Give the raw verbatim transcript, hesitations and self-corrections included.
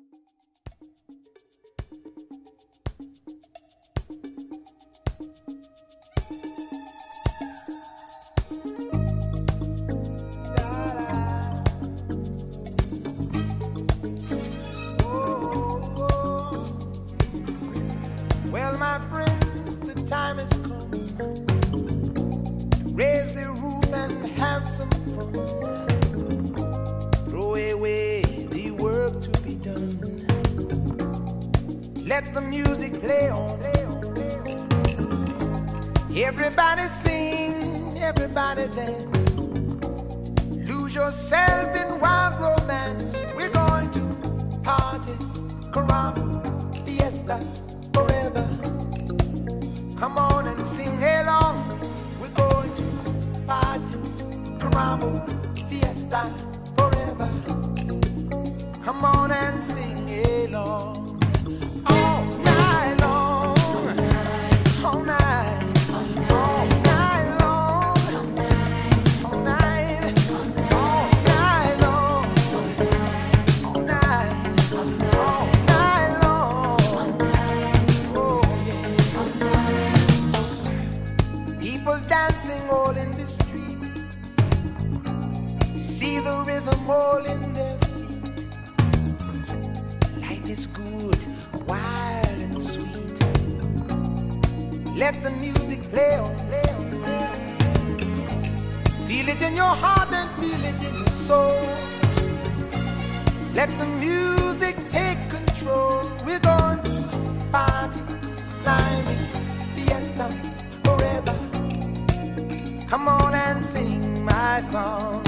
Well, my friends, the time has come. Raise the roof and have some fun. Throw away the work to be done. Let the music play on. Everybody sing, everybody dance. Lose yourself in wild romance. We're going to party, caramba, fiesta, forever. Come on and sing along. We're going to party, caramba, fiesta, forever. Come on and sing along. All night long, all night, all night long, all night, all night long, all night, all night long. Oh yeah. People dancing all in the street. See the rhythm all in their feet. Life is good, wild and sweet. Let the music play on, play on, play on. Feel it in your heart and feel it in your soul. Let the music take control. We're going to party, climbing, fiesta, forever. Come on and sing my song.